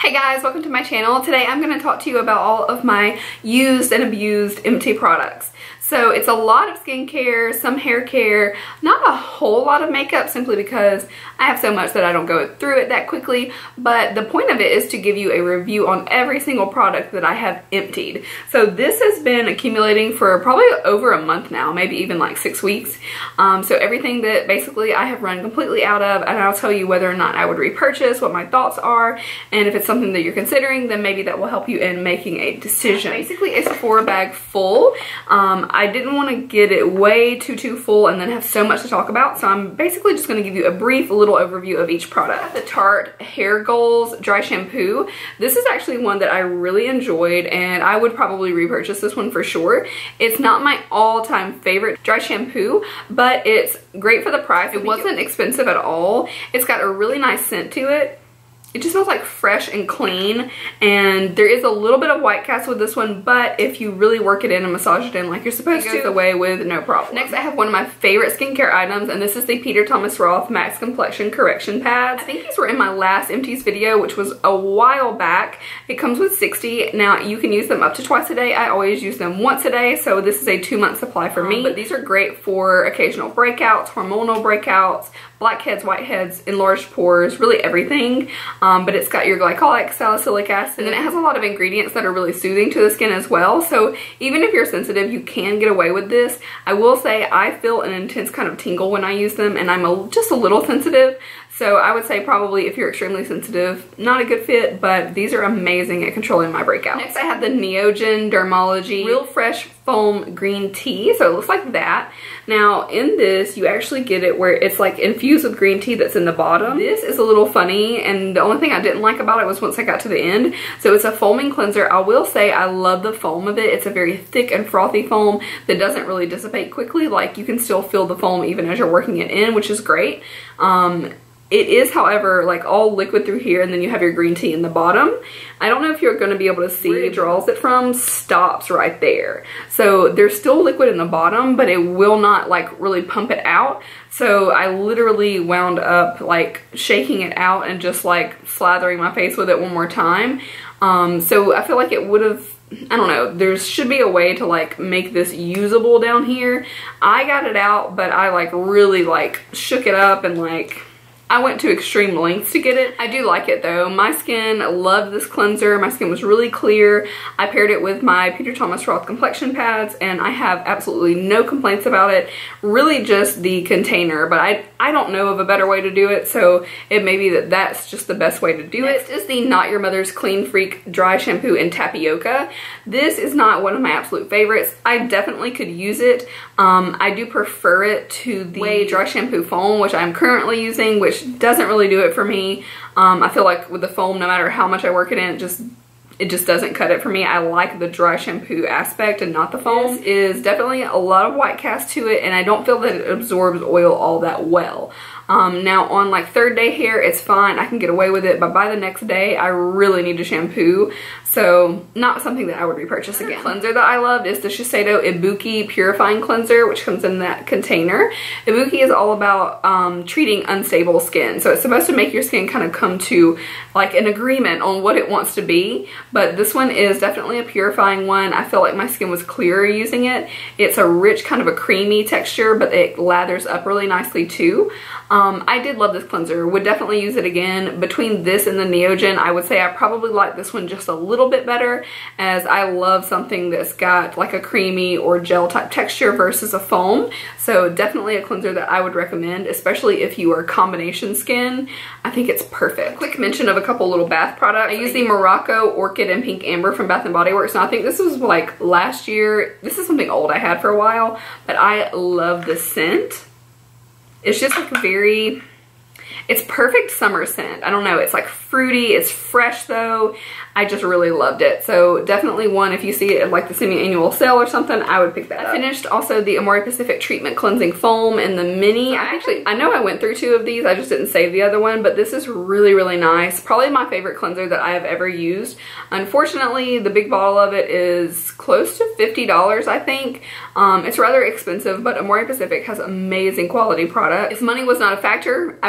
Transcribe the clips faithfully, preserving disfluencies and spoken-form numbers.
Hey guys, welcome to my channel. Today I'm going to talk to you about all of my used and abused empty products. So it's a lot of skincare, some hair care, not a whole lot of makeup simply because I have so much that I don't go through it that quickly, but the point of it is to give you a review on every single product that I have emptied. So this has been accumulating for probably over a month now, maybe even like six weeks. Um, so everything that basically I have run completely out of, and I'll tell you whether or not I would repurchase, what my thoughts are, and if it's something that you're considering, then maybe that will help you in making a decision. Basically it's a four bag full. Um, I didn't want to get it way too too full and then have so much to talk about, so I'm basically just going to give you a brief little overview of each product. The Tarte Hair Goals Dry Shampoo. This is actually one that I really enjoyed and I would probably repurchase this one for sure. It's not my all-time favorite dry shampoo, but it's great for the price. It wasn't expensive at all. It's got a really nice scent to it. It just smells like fresh and clean, and there is a little bit of white cast with this one, but if you really work it in and massage it in like you're supposed to, it goes away with no problem. Next I have one of my favorite skincare items, and this is the Peter Thomas Roth Max Complexion Correction Pads. I think these were in my last empties video, which was a while back. It comes with sixty. Now you can use them up to twice a day. I always use them once a day, so this is a two month supply for me. Um, but these are great for occasional breakouts, hormonal breakouts, blackheads, whiteheads, enlarged pores, really everything. Um, but it's got your glycolic, salicylic acid, and then it has a lot of ingredients that are really soothing to the skin as well. So even if you're sensitive, you can get away with this. I will say I feel an intense kind of tingle when I use them, and I'm a, just a little sensitive. So I would say probably if you're extremely sensitive, not a good fit, but these are amazing at controlling my breakouts. Next I have the Neogen Dermalogy Real Fresh Foam Green Tea. So it looks like that. Now in this, you actually get it where it's like infused with green tea that's in the bottom. This is a little funny, and the only thing I didn't like about it was once I got to the end. So it's a foaming cleanser. I will say I love the foam of it. It's a very thick and frothy foam that doesn't really dissipate quickly. Like you can still feel the foam even as you're working it in, which is great. Um, It is, however, like all liquid through here, and then you have your green tea in the bottom. I don't know if you're going to be able to see where it draws it from, stops right there. So there's still liquid in the bottom, but it will not like really pump it out. So I literally wound up like shaking it out and just like slathering my face with it one more time. Um, so I feel like it would have, I don't know, there should be a way to like make this usable down here. I got it out, but I like really like shook it up and like I went to extreme lengths to get it. I do like it though. My skin loved this cleanser. My skin was really clear. I paired it with my Peter Thomas Roth complexion pads and I have absolutely no complaints about it. Really just the container, but I, I don't know of a better way to do it, so it may be that that's just the best way to do it. Next is the Not Your Mother's Clean Freak Dry Shampoo in Tapioca. This is not one of my absolute favorites. I definitely could use it. Um, I do prefer it to the Way Dry Shampoo Foam, which I'm currently using, which doesn't really do it for me. Um, I feel like with the foam, no matter how much I work it in, it just it just doesn't cut it for me. I like the dry shampoo aspect and not the foam. This is definitely a lot of white cast to it, and I don't feel that it absorbs oil all that well. Um, now on like third day hair, it's fine. I can get away with it, but by the next day, I really need to shampoo. So not something that I would repurchase again. The cleanser that I loved is the Shiseido Ibuki Purifying Cleanser, which comes in that container. Ibuki is all about um, treating unstable skin. So it's supposed to make your skin kind of come to like an agreement on what it wants to be. But this one is definitely a purifying one. I feel like my skin was clearer using it. It's a rich kind of a creamy texture, but it lathers up really nicely too. Um, I did love this cleanser. Would definitely use it again. Between this and the Neogen, I would say I probably like this one just a little bit better, as I love something that's got like a creamy or gel type texture versus a foam. So definitely a cleanser that I would recommend, especially if you are combination skin. I think it's perfect. Quick mention of a couple little bath products. I use the Morocco Orchid and Pink Amber from Bath and Body Works. Now I think this was like last year. This is something old I had for a while, but I love the scent. It's just like very, it's perfect summer scent. I don't know, it's like fruity, it's fresh though. I just really loved it. So definitely one, if you see it at like the semi-annual sale or something, I would pick that up. I finished also the Amore Pacific Treatment Cleansing Foam in the mini. I actually, I know I went through two of these, I just didn't save the other one, but this is really, really nice. Probably my favorite cleanser that I have ever used. Unfortunately, the big bottle of it is close to fifty dollars, I think. Um, it's rather expensive, but Amore Pacific has amazing quality product. If money was not a factor, I would always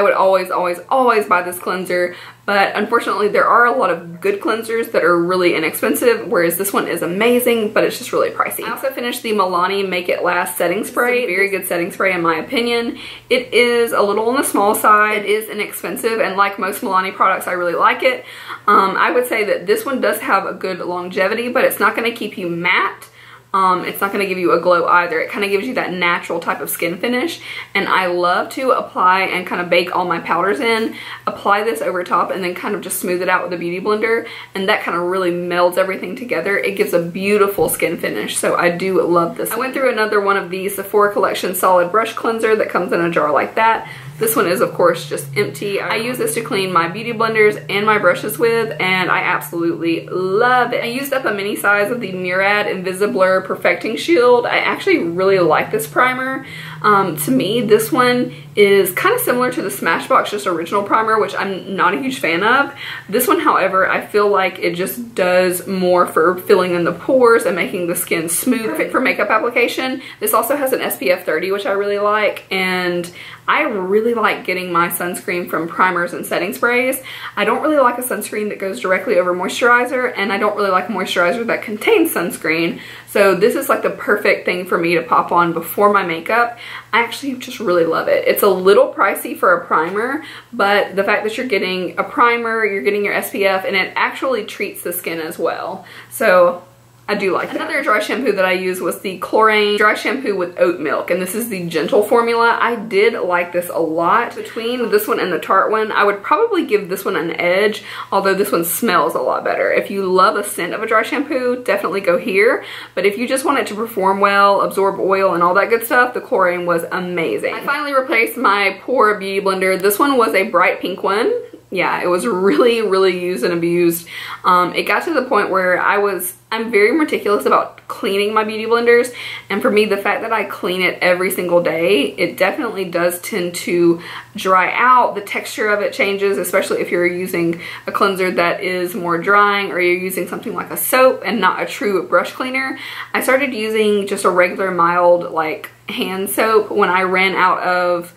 always, always, always buy this cleanser, but unfortunately there are a lot of good cleansers that are really inexpensive, whereas this one is amazing, but it's just really pricey. I also finished the Milani Make It Last setting spray. Very good setting spray in my opinion. It is a little on the small side. It is inexpensive, and like most Milani products, I really like it. Um, I would say that this one does have a good longevity, but it's not going to keep you matte. Um, it's not going to give you a glow either. It kind of gives you that natural type of skin finish, and I love to apply and kind of bake all my powders in, apply this over top, and then kind of just smooth it out with a beauty blender, and that kind of really melds everything together. It gives a beautiful skin finish, so I do love this. I went through another one of these Sephora Collection Solid Brush Cleanser that comes in a jar like that. This one is, of course, just empty. I use this to clean my beauty blenders and my brushes with, and I absolutely love it. I used up a mini size of the Murad Invisiblur Perfecting Shield. I actually really like this primer. Um, to me, this one is kind of similar to the Smashbox Just Original Primer, which I'm not a huge fan of. This one, however, I feel like it just does more for filling in the pores and making the skin smooth. Perfect for makeup application. This also has an S P F thirty, which I really like, and I really like getting my sunscreen from primers and setting sprays. I don't really like a sunscreen that goes directly over moisturizer, and I don't really like moisturizer that contains sunscreen. So this is like the perfect thing for me to pop on before my makeup. I actually just really love it. It's a little pricey for a primer, but the fact that you're getting a primer, you're getting your S P F, and it actually treats the skin as well. So I do like that. Another dry shampoo that I used was the Klorane Dry Shampoo with Oat Milk, and this is the Gentle formula. I did like this a lot. Between this one and the Tarte one, I would probably give this one an edge, although this one smells a lot better. If you love a scent of a dry shampoo, definitely go here. But if you just want it to perform well, absorb oil, and all that good stuff, the Klorane was amazing. I finally replaced my Pore Beauty Blender. This one was a bright pink one. Yeah, it was really, really used and abused. Um, it got to the point where I was, I'm very meticulous about cleaning my beauty blenders, and for me, the fact that I clean it every single day, it definitely does tend to dry out. The texture of it changes, especially if you're using a cleanser that is more drying, or you're using something like a soap and not a true brush cleaner. I started using just a regular mild like hand soap when I ran out of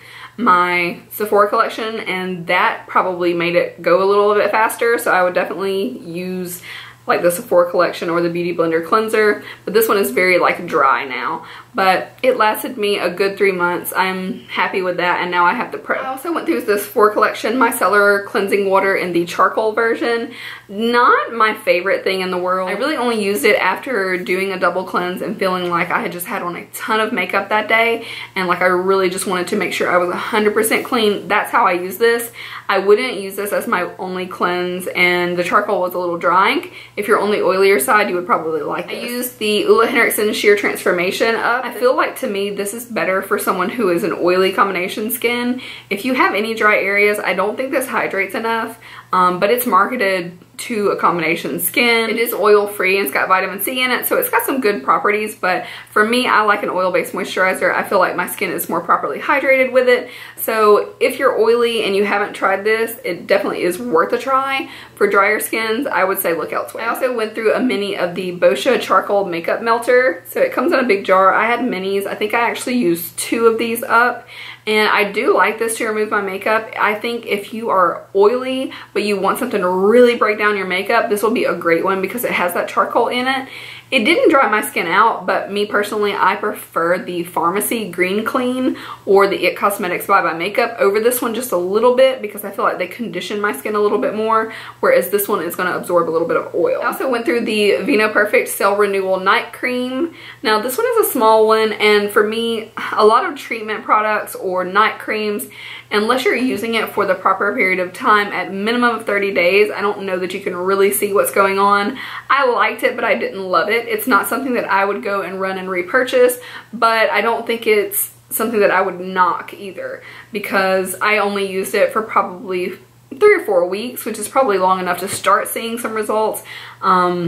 my Sephora collection, and that probably made it go a little bit faster. So I would definitely use like the Sephora collection or the Beauty Blender cleanser, but this one is very like dry now. But it lasted me a good three months. I'm happy with that, and now I have the Pro. I also went through the Sephora collection micellar cleansing water in the charcoal version. Not my favorite thing in the world. I really only used it after doing a double cleanse and feeling like I had just had on a ton of makeup that day, and like I really just wanted to make sure I was one hundred percent clean. That's how I use this. I wouldn't use this as my only cleanse, and the charcoal was a little drying. If you're on the oilier side, you would probably like this. I used the Ulla Henriksen Sheer Transformation Up. I feel like to me this is better for someone who is an oily combination skin. If you have any dry areas, I don't think this hydrates enough, um, but it's marketed to a combination skin. It is oil free and it's got vitamin C in it, so it's got some good properties, but for me, I like an oil-based moisturizer. I feel like my skin is more properly hydrated with it. So if you're oily and you haven't tried this, it definitely is worth a try. For drier skins, I would say look elsewhere. I also went through a mini of the Boscia Charcoal Makeup Melter. So it comes in a big jar. I had minis. I think I actually used two of these up. And I do like this to remove my makeup. I think if you are oily, but you want something to really break down your makeup, this will be a great one because it has that charcoal in it. It didn't dry my skin out, but me personally, I prefer the Pharmacy Green Clean or the It Cosmetics Bye Bye Makeup over this one just a little bit because I feel like they condition my skin a little bit more, whereas this one is going to absorb a little bit of oil. I also went through the Vino Perfect Cell Renewal Night Cream. Now this one is a small one, and for me, a lot of treatment products or night creams, unless you're using it for the proper period of time, at minimum of thirty days, I don't know that you can really see what's going on. I liked it, but I didn't love it. It's not something that I would go and run and repurchase, but I don't think it's something that I would knock either because I only used it for probably three or four weeks, which is probably long enough to start seeing some results. Um,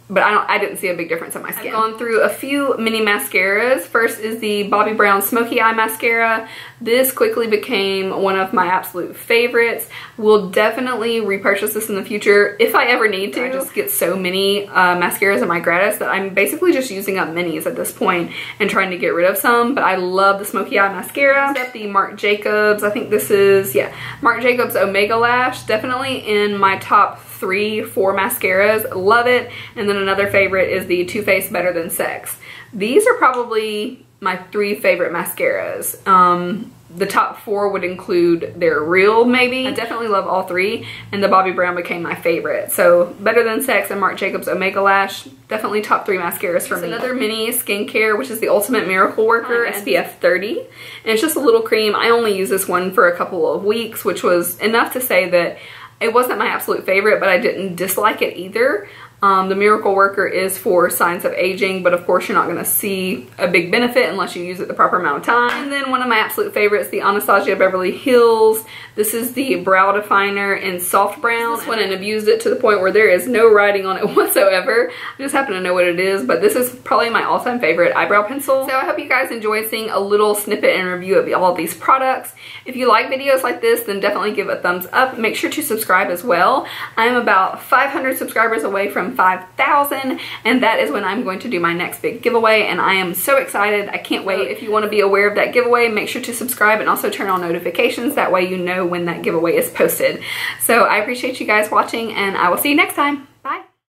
but I don't I didn't see a big difference on my skin. I've gone through a few mini mascaras. First is the Bobbi Brown Smoky Eye Mascara. This quickly became one of my absolute favorites. Will definitely repurchase this in the future if I ever need to. I just get so many uh, mascaras in my gratis that I'm basically just using up minis at this point and trying to get rid of some, but I love the Smoky Eye Mascara. Next up, the Marc Jacobs. I think this is, yeah, Marc Jacobs Omega Lash. Definitely in my top three, four mascaras. Love it. And then another favorite is the Too Faced Better Than Sex. These are probably my three favorite mascaras. Um, the top four would include their Real, maybe. I definitely love all three, and the Bobbi Brown became my favorite. So Better Than Sex and Marc Jacobs Omega Lash, definitely top three mascaras for me. Another mini skincare, which is the Ultimate Miracle Worker S P F thirty. And it's just a little cream. I only use this one for a couple of weeks, which was enough to say that it wasn't my absolute favorite, but I didn't dislike it either. Um, the Miracle Worker is for signs of aging, but of course you're not going to see a big benefit unless you use it the proper amount of time. And then one of my absolute favorites, the Anastasia Beverly Hills. This is the Brow Definer in Soft Brown. This one, and abused it to the point where there is no writing on it whatsoever. I just happen to know what it is, but this is probably my all-time favorite eyebrow pencil. So I hope you guys enjoyed seeing a little snippet and review of all of these products. If you like videos like this, then definitely give a thumbs up. Make sure to subscribe as well. I'm about five hundred subscribers away from five thousand, and that is when I'm going to do my next big giveaway, and I am so excited. I can't wait. If you want to be aware of that giveaway, make sure to subscribe and also turn on notifications. That way you know when that giveaway is posted. So I appreciate you guys watching, and I will see you next time.